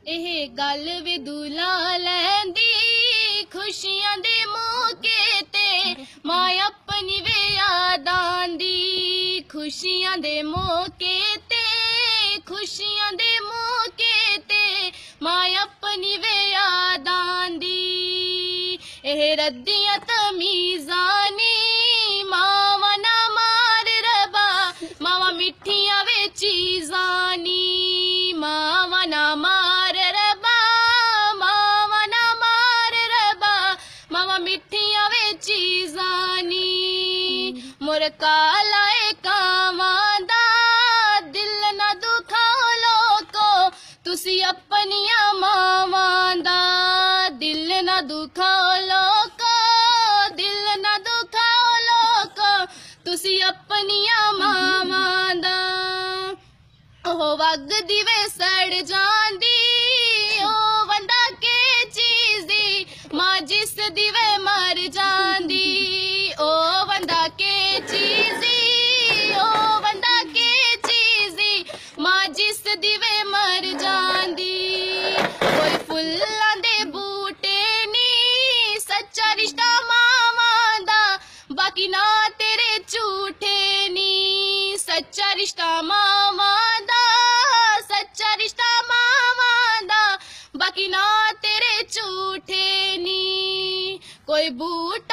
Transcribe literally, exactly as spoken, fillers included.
ਇਹ ਗੱਲ ਵੀ ਦੁਲਾ ਲੈਂਦੀ ਖੁਸ਼ੀਆਂ ਦੇ ਮੌਕੇ ਤੇ ਮਾਂ ਆਪਣੀ ਵੇ ਯਾਦਾਂ ਦੀ ਖੁਸ਼ੀਆਂ ਦੇ ਮੌਕੇ ਤੇ ਖੁਸ਼ੀਆਂ ਦੇ ਮੌਕੇ ਤੇ ਮਾਂ ਆਪਣੀ ਵੇ ਯਾਦਾਂ ਦੀ ਇਹ ਰੱਦੀਆਂ ਤਮੀਜ਼ਾਂ ਨੀ ਮਾਵਾਂ ਨਾ ਮਾਰ ਰਬਾ ਮਾਵਾਂ ਮਿੱਠੀਆਂ ਵੇ ਚੀਜ਼ਾਂ ਨੀ ਮਾਵਾਂ ਨਾ ਮਾਰ ਰਬਾ ਮਾਵਾਂ ਨਾ ਮਾਰ ਰਬਾ ਮਾਵਾਂ ਮਿੱਠੀਆਂ ਵੇ ਚੀਜ਼ਾਂ ਨੀ ਮੁਰ ਕਾਲਾ ਏ ਕਾਵਾਂ ਦਾ ਦਿਲ ਨਾ ਦੁਖਾਓ ਲੋਕੋ ਤੁਸੀਂ ਆਪਣੀਆਂ ਮਾਵਾਂ ਦਾ ਦਿਲ ਨਾ ਦੁਖਾਓ ਲੋਕੋ ਦਿਲ ਨਾ ਦੁਖਾਓ ਲੋਕੋ ਤੁਸੀਂ ਆਪਣੀਆਂ ਮਾਵਾਂ ਦਾ ਉਹ ਵਗਦੀ ਵੇ ਸੜ ਜਾਂਦੀ ਉਹ ਵੰਡਾ ਕੇ ਚੀਜ਼ ਦੀ ਮਾਂ ਜਿਸ ਦੀ ਵੇ ਮਰ ਜਾਂਦੀ ਉਹ ਵੰਡਾ ਕੇ ਚੀਜ਼ ਦੀ ਉਹ ਵੰਡਾ ਕੇ ਚੀਜ਼ ਦੀ ਮਾਂ ਜਿਸ ਦੀ ਵੇ ਮਰ ਜਾਂਦੀ ਕੋਈ ਫੁੱਲਾਂ ਦੇ ਬੂਟੇ ਨੀ ਸੱਚਾ ਰਿਸ਼ਤਾ ਮਾਵਾਂ ਦਾ ਬਾਕੀ ਨਾ ਤੇਰੇ ਝੂਠੇ ਨੀ ਸੱਚਾ ਰਿਸ਼ਤਾ ਮਾਵਾਂ ਦਾ ਸੱਚਾ ਰਿਸ਼ਤਾ ਮਾਵਾਂ ਦਾ ਬਾਕੀ ਨਾ ਤੇਰੇ ਝੂਠੇ ਨੀ ਕੋਈ ਬੂਟਾ